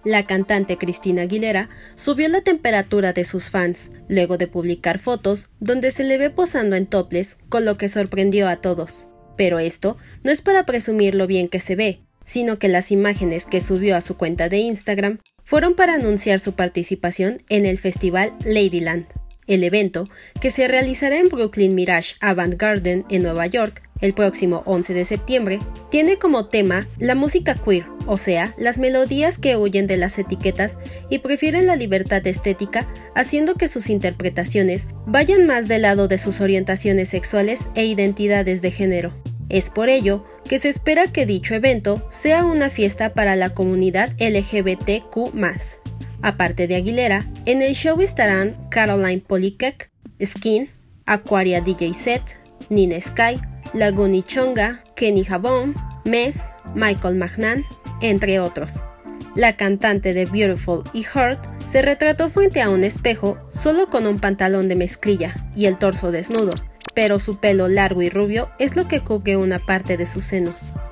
La cantante Christina Aguilera subió la temperatura de sus fans, luego de publicar fotos donde se le ve posando en topless, con lo que sorprendió a todos. Pero esto no es para presumir lo bien que se ve, sino que las imágenes que subió a su cuenta de Instagram fueron para anunciar su participación en el festival Ladyland. El evento, que se realizará en Brooklyn Mirage Avant Garden en Nueva York el próximo 11 de septiembre, tiene como tema la música queer, o sea, las melodías que huyen de las etiquetas y prefieren la libertad estética, haciendo que sus interpretaciones vayan más del lado de sus orientaciones sexuales e identidades de género. Es por ello que se espera que dicho evento sea una fiesta para la comunidad LGBTQ+. Aparte de Aguilera, en el show estarán Caroline Polachek, Skin, Aquaria DJ Set, Nina Sky, Laguni Chonga, Kenny Jabón, Mess, Michael Magnan, entre otros. La cantante de Beautiful y Hurt se retrató frente a un espejo solo con un pantalón de mezclilla y el torso desnudo, pero su pelo largo y rubio es lo que cubre una parte de sus senos.